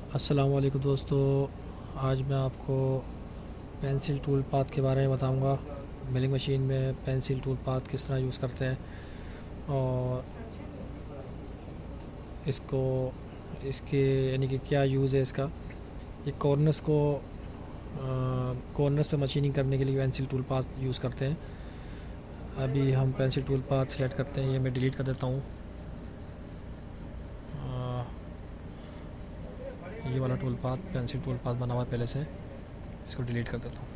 अस्सलाम वालेकुम दोस्तों। आज मैं आपको पेंसिल टूल पाथ के बारे में बताऊंगा। मिलिंग मशीन में पेंसिल टूल पाथ किस तरह यूज़ करते हैं और इसको इसके यानी कि क्या यूज़ है इसका। ये कॉर्नर्स पे मशीनिंग करने के लिए पेंसिल टूल पाथ यूज़ करते हैं। अभी हम पेंसिल टूल पाथ सेलेक्ट करते हैं, ये मैं डिलीट कर देता हूँ। ये वाला tool path pencil tool path बना हुआ है पहले से, इसको डिलीट कर देता हूँ।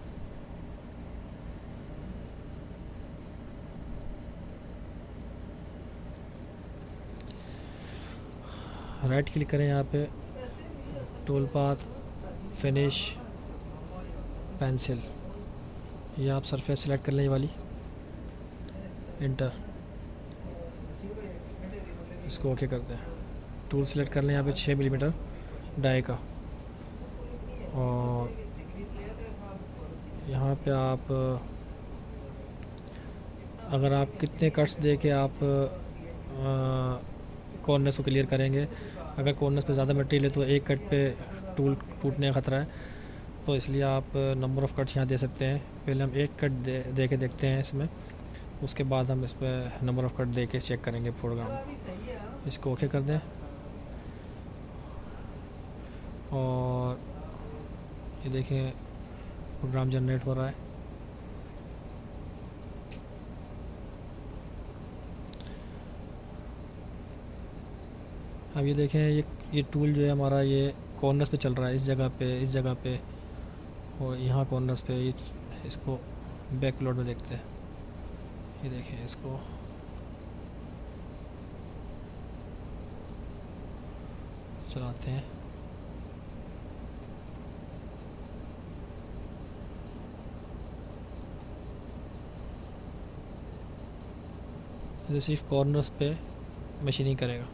राइट क्लिक करें यहाँ पे, टूल पाथ, फिनिश, पेंसिल। ये आप सरफेस सेलेक्ट कर लें, ये वाली, इंटर, इसको ओके कर दें। टूल सेलेक्ट कर लें यहाँ पे 6 मिलीमीटर डाई का, और यहाँ पे आप अगर आप कितने कट्स दे के आप कॉर्नर्स को क्लियर करेंगे। अगर कॉर्नर्स पे ज़्यादा मटेरियल है तो एक कट पे टूल टूटने का ख़तरा है, तो इसलिए आप नंबर ऑफ़ कट्स यहाँ दे सकते हैं। पहले हम एक कट दे के देखते हैं इसमें, उसके बाद हम इस पर नंबर ऑफ़ कट दे के चेक करेंगे प्रोग्राम। इसको ओके कर दें और ये देखें प्रोग्राम जनरेट हो रहा है। अब ये देखें, ये टूल जो है हमारा, ये कॉर्नर्स पे चल रहा है, इस जगह पे और यहाँ कॉर्नर्स पे। इसको बैक प्लॉट में देखते हैं। ये देखें, इसको चलाते हैं। ये सिर्फ कॉर्नर्स पे मशीनिंग करेगा।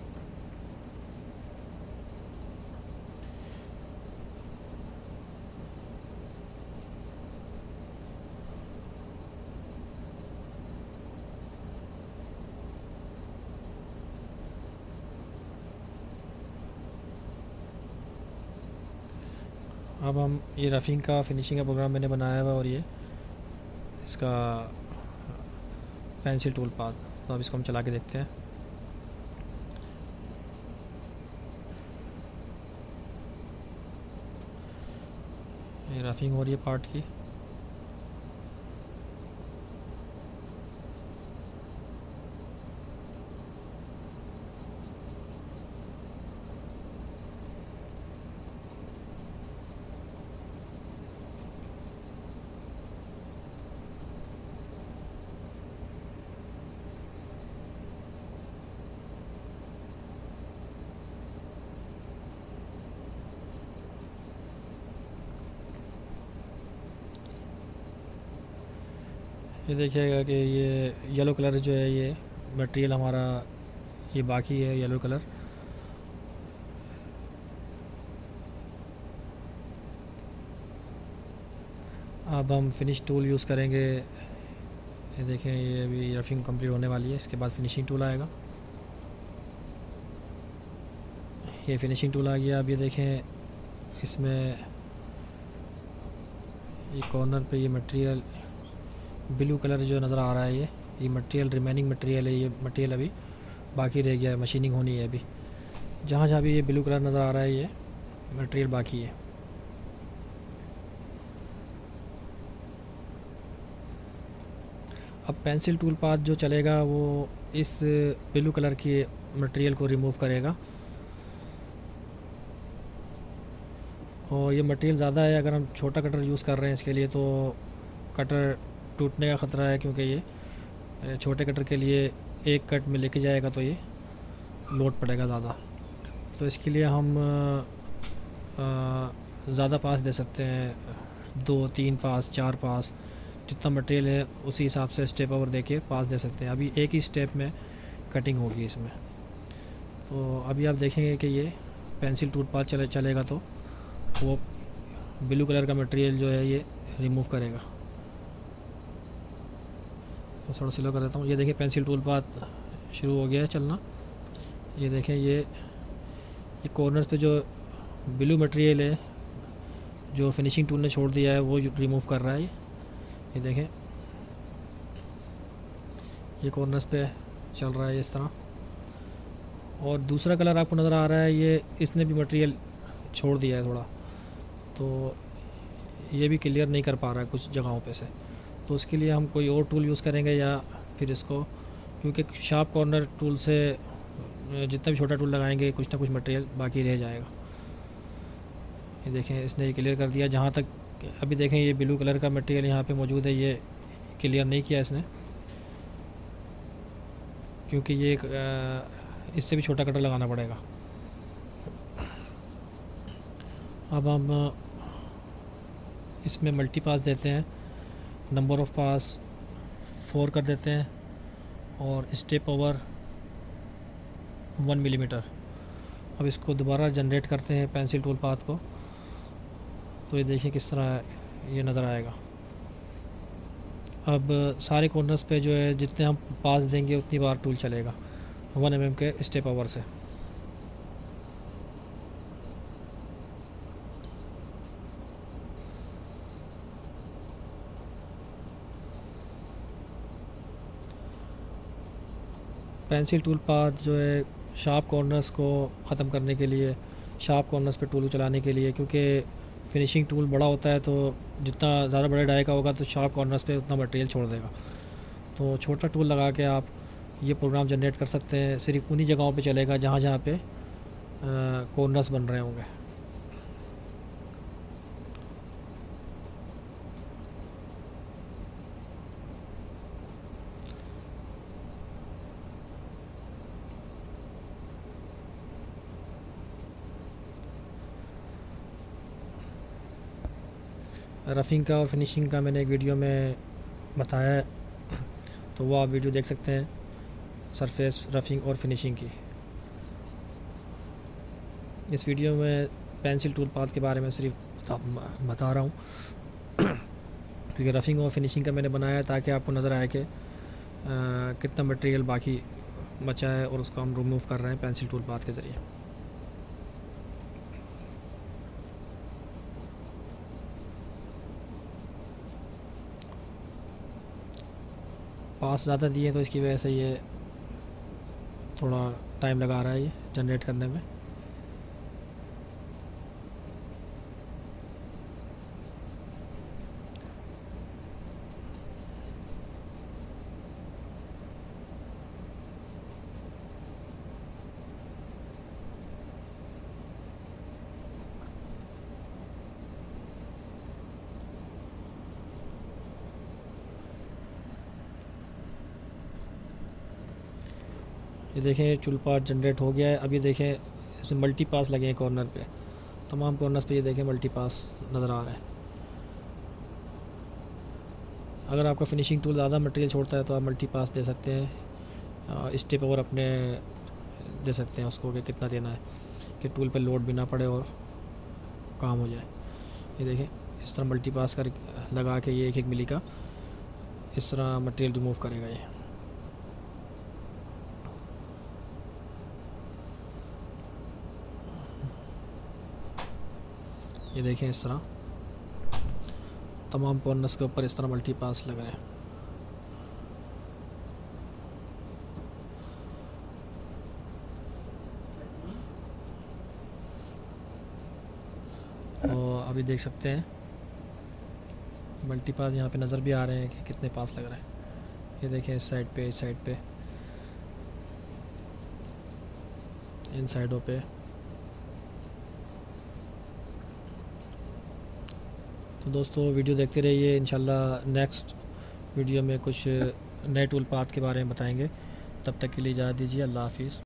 अब हम ये रफ़िंग का फिनिशिंग का प्रोग्राम मैंने बनाया हुआ, और ये इसका पेंसिल टूल पाथ। तो अब इसको हम चला के देखते हैं। ये रफ़िंग हो रही है पार्ट की। ये देखिएगा कि ये येलो कलर जो है, ये मटेरियल हमारा ये बाकी है, येलो कलर। अब हम फिनिश टूल यूज़ करेंगे। ये देखें, ये अभी रफ़िंग कंप्लीट होने वाली है, इसके बाद फिनिशिंग टूल आएगा। ये फिनिशिंग टूल आ गया। अब ये देखें, इसमें ये कॉर्नर पे ये मटेरियल ब्लू कलर जो नज़र आ रहा है, ये मटेरियल रिमेनिंग मटेरियल है। ये मटेरियल अभी बाकी रह गया है, मशीनिंग होनी है अभी। जहाँ जहाँ भी ये ब्लू कलर नज़र आ रहा है, ये मटेरियल बाकी है। अब पेंसिल टूल पाथ जो चलेगा वो इस ब्लू कलर की मटेरियल को रिमूव करेगा, और ये मटेरियल ज़्यादा है। अगर हम छोटा कटर यूज़ कर रहे हैं इसके लिए, तो कटर टूटने का ख़तरा है, क्योंकि ये छोटे कटर के लिए एक कट में लेके जाएगा तो ये लोड पड़ेगा ज़्यादा। तो इसके लिए हम ज़्यादा पास दे सकते हैं, 2-3 पास, 4 पास, जितना मटेरियल है उसी हिसाब से स्टेप ओवर दे के पास दे सकते हैं। अभी एक ही स्टेप में कटिंग होगी इसमें। तो अभी आप देखेंगे कि ये पेंसिल टूल पाथ चलेगा तो वो ब्लू कलर का मटेरियल जो है ये रिमूव करेगा। तो थोड़ा स्लो कर देता हूँ। ये देखिए, पेंसिल टूल पाथ शुरू हो गया है चलना। ये देखें, ये कॉर्नर्स पे जो ब्लू मटेरियल है जो फिनिशिंग टूल ने छोड़ दिया है वो रिमूव कर रहा है। ये देखें, ये कॉर्नर्स पे चल रहा है इस तरह। और दूसरा कलर आपको नज़र आ रहा है, ये इसने भी मटेरियल छोड़ दिया है थोड़ा, तो ये भी क्लियर नहीं कर पा रहा है कुछ जगहों पे से। तो उसके लिए हम कोई और टूल यूज़ करेंगे या फिर इसको, क्योंकि शार्प कॉर्नर टूल से जितना भी छोटा टूल लगाएंगे कुछ ना कुछ मटेरियल बाकी रह जाएगा। ये देखें, इसने ये क्लियर कर दिया। जहाँ तक अभी देखें ये ब्लू कलर का मटेरियल यहाँ पे मौजूद है, ये क्लियर नहीं किया इसने, क्योंकि ये इससे भी छोटा कटर लगाना पड़ेगा। अब हम इसमें मल्टी पास देते हैं, नंबर ऑफ़ पास 4 कर देते हैं और स्टेप ओवर 1 मिलीमीटर। अब इसको दोबारा जनरेट करते हैं पेंसिल टूल पाथ को, तो ये देखिए किस तरह ये नज़र आएगा। अब सारे कॉर्नर्स पे जो है जितने हम पास देंगे उतनी बार टूल चलेगा 1 mm के स्टेप ओवर से। पेंसिल टूल पाथ जो है शार्प कॉर्नर्स को ख़त्म करने के लिए, शार्प कॉर्नर्स पे टूल चलाने के लिए, क्योंकि फिनिशिंग टूल बड़ा होता है तो जितना ज़्यादा बड़े डाई का होगा तो शार्प कॉर्नर्स पे उतना मटेरियल छोड़ देगा। तो छोटा टूल लगा के आप ये प्रोग्राम जनरेट कर सकते हैं। सिर्फ उन्हीं जगहों पे चलेगा जहाँ जहाँ पे कॉर्नर्स बन रहे होंगे। रफ़िंग का और फिनिशिंग का मैंने एक वीडियो में बताया है, तो वो आप वीडियो देख सकते हैं, सरफेस रफ़िंग और फिनिशिंग की। इस वीडियो में पेंसिल टूल पाथ के बारे में सिर्फ बता रहा हूँ क्योंकि रफ़िंग और फिनिशिंग का मैंने बनाया है ताकि आपको नज़र आए कि कितना मटेरियल बाकी बचा है और उसको हम रिमूव कर रहे हैं पेंसिल टूल पाथ के ज़रिए। पास ज़्यादा दिए तो इसकी वजह से ये थोड़ा टाइम लगा रहा है ये जनरेट करने में। ये देखें टूल पाथ जनरेट हो गया है। अब ये देखें इसमें मल्टी पास लगे हैं कॉर्नर पे, तमाम कॉर्नर्स पे ये देखें मल्टी पास नज़र आ रहा है। अगर आपका फिनिशिंग टूल ज़्यादा मटेरियल छोड़ता है तो आप मल्टी पास दे सकते हैं, स्टेप ओवर अपने दे सकते हैं उसको कि कितना देना है कि टूल पे लोड भी ना पड़े और काम हो जाए। ये देखें इस तरह मल्टी पास कर लगा के ये 1-1 मिली का इस तरह मटेरियल रिमूव करेगा ये देखें इस तरह तमाम कॉर्नर्स के ऊपर इस तरह मल्टी पास लग रहे हैं। तो अभी देख सकते हैं मल्टी पास यहाँ पे नज़र भी आ रहे हैं कि कितने पास लग रहे हैं। ये देखें इस साइड पे, इस साइड पे, इन साइडों पे। तो दोस्तों वीडियो देखते रहिए, इंशाल्लाह नेक्स्ट वीडियो में कुछ नए टूल पाथ के बारे में बताएंगे। तब तक के लिए इजाज़त दीजिए, अल्लाह हाफिज़।